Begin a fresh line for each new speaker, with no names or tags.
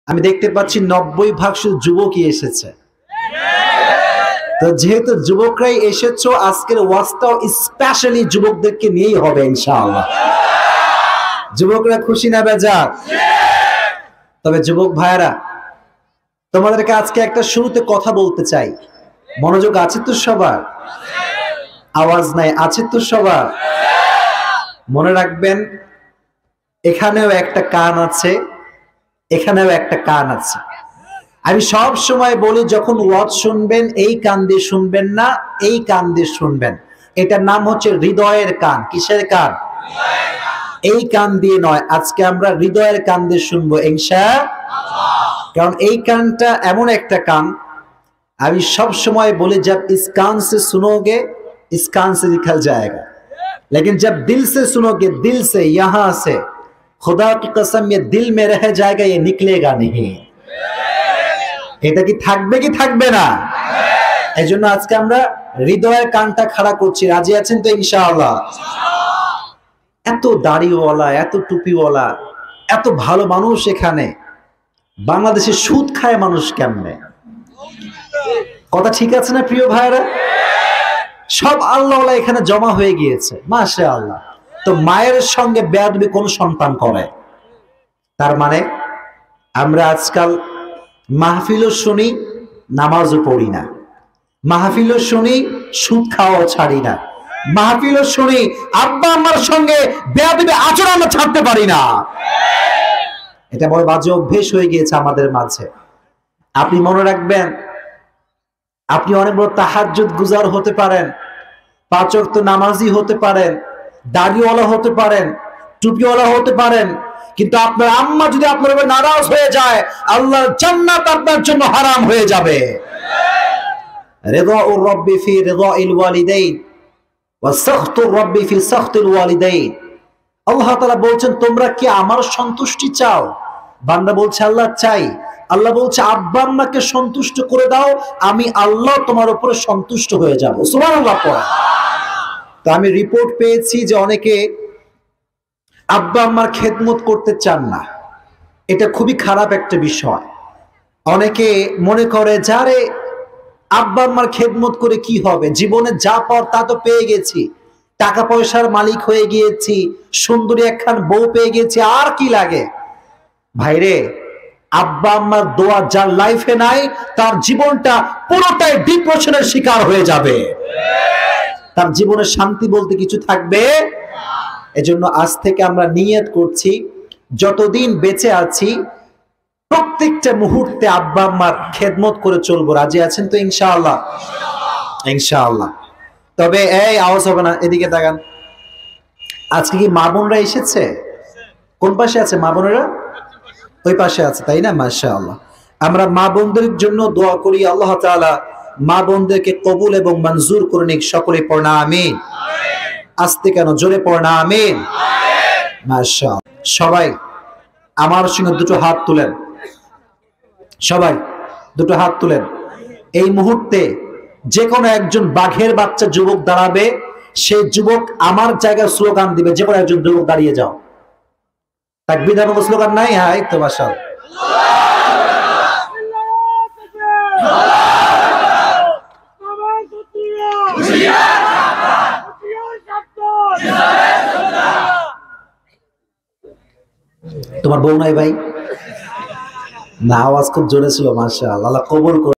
আমি দেখতে পাচ্ছি 90% শুধু যুবকই এসেছে। তো যেহেতু যুবকরাই এসেছো, আজকের ওয়াজটাও স্পেশালি যুবকদেরকে নিয়েই হবে ইনশাআল্লাহ। যুবকরা খুশি না বেজার? তবে যুবক ভাইরা, তোমাদেরকে আজকে একটা শুরুতে কথা বলতে চাই। মনোযোগ আছে তো সবার? আওয়াজ নাই, আছে তো সবার? মনে রাখবেন, এখানেও একটা কান আছে, এখানেও একটা কান আছে। আমি সব সময় বলি, যখন ওয়াজ শুনবেন এই কান দিয়ে শুনবেন না, এই কান দিয়ে শুনবেন। এটার নাম হচ্ছে হৃদয়ের কান। কিসের কান? এই কান দিয়ে নয়, আজকে আমরা হৃদয়ের কান দিয়ে শুনবো ইনশাআল্লাহ। কারণ এই কানটা এমন একটা কান, আমি সব সময় বলি, जब इस कान से सुनोगे इस कान से निकल जाएगा, लेकिन जब दिल से सुनोगे, दिल से, यहां से, खुदा की कसम ये दिल में रह जाएगा, ये निकलेगा नहीं। এটা কি থাকবে কি থাকবে না? এজন্য আজকে আমরা হৃদয়ের কানটা খাড়া করছি। রাজি আছেন তো ইনশাআল্লাহ? এত দাড়িওয়ালা, এত টুপিওয়ালা, এত ভালো মানুষ এখানে, বাংলাদেশে সুদ খায় মানুষ কেমনে? কথা ঠিক আছে না প্রিয় ভাইরা? সব আল্লাহওয়ালা এখানে জমা হয়ে গিয়েছে, মাশাআল্লাহ। তো মায়ের সঙ্গে বেয়াদবি কোন সন্তান করে? তার মানে আমরা আজকাল মাহফিলও শুনি, নামাজও পড়ি না। মাহফিলও শুনি, সুদ খাওয়াও ছাড়ি না। মাহফিলও শুনি, আব্বা আম্মার সঙ্গে বেয়াদবি আচরণ আমরা ছাড়তে পারি না। এটা বড় বাজে অভ্যেস হয়ে গিয়েছে আমাদের মাঝে। আপনি মনে রাখবেন, আপনি অনেক বড় তাহাজ্জুদ গুজার হতে পারেন, 5 ওয়াক্ত নামাজি হতে পারেন, দাড়িওয়ালা হতে পারেন, টুপিওয়ালা হতে পারেন, কিন্তু আপনার আম্মা যদি আপনার উপর নারাজ হয়ে যায়, আল্লাহর জান্নাত আপনার জন্য হারাম হয়ে যাবে। রিদাউর রাব্বি ফি রিদাইল ওয়ালিদাইন ওয়া সাখতুর রাব্বি ফি সাখতিল ওয়ালিদাইন। আল্লাহ তাআলা বলছেন, তোমরা কি আমার সন্তুষ্টি চাও? বান্দা বলছে, আল্লাহ চাই। আল্লাহ বলছে, আব্বা আম্মাকে সন্তুষ্ট করে দাও, আমি আল্লাহ তোমার উপরে সন্তুষ্ট হয়ে যাব। সুবহানাল্লাহ। তো আমি রিপোর্ট পেয়েছি যে অনেকে আব্বা আম্মার খেদমত করতে চান না। এটা খুবই খারাপ একটা বিষয়। অনেকে মনে করে, যারে আব্বা আম্মার খেদমত করে কি হবে, জীবনে যা পাওয়ার তা তো পেয়ে গেছি, টাকা পয়সার মালিক হয়ে গিয়েছি, সুন্দরী একখান বউ পেয়ে গেছি, আর কি লাগে? ভাইরে, আব্বা আম্মার দোয়া যার লাইফে নাই, তার জীবনটা পুরোটাই ডিপ্রেশনের শিকার হয়ে যাবে। তার জীবনে শান্তি বলতে কিছু থাকবে। এজন্য আজ থেকে আমরা নিয়ত করছি, যতদিন বেঁচে আছি প্রত্যেকটা মুহূর্তে আব্বা আম্মার খেদমত করে চলবো। রাজি আছেন তো ইনশাআল্লাহ? ইনশাআল্লাহ। তবে এই আওয়াজ হবে না, এদিকে তাকান। আজকে কি মা বোনরা এসেছে? কোন পাশে আছে মা বোনেরা? ওই পাশে আছে, তাই না? মাশাআল্লাহ। আমরা মা বোনদের জন্য দোয়া করি, আল্লাহ তাআলা মা বোনদেরকে কবুল এবং মঞ্জুর করে নিক। সকলে পড়ে না আমিন। আস্তে কেন, জোরে পড়ে না আমিন। মাশাআল্লাহ। সবাই আমার সঙ্গে দুটো হাত তুলেন, সবাই দুটো হাত তুলেন। এই মুহূর্তে যে কোনো একজন বাঘের বাচ্চা যুবক দাঁড়াবে, সেই যুবক আমার জায়গায় স্লোগান দিবে। যে কোনো একজন যুবক দাঁড়িয়ে যাও। তাকবীর দেওয়ার মতো স্লোগান নাই? হ্যাঁ, এই তো মাশাআল্লাহ। তোমার বউ নাই ভাই? না, আওয়াজ খুব জোরে ছিল। মাশাআল্লাহ, আল্লাহ কবুল করুন।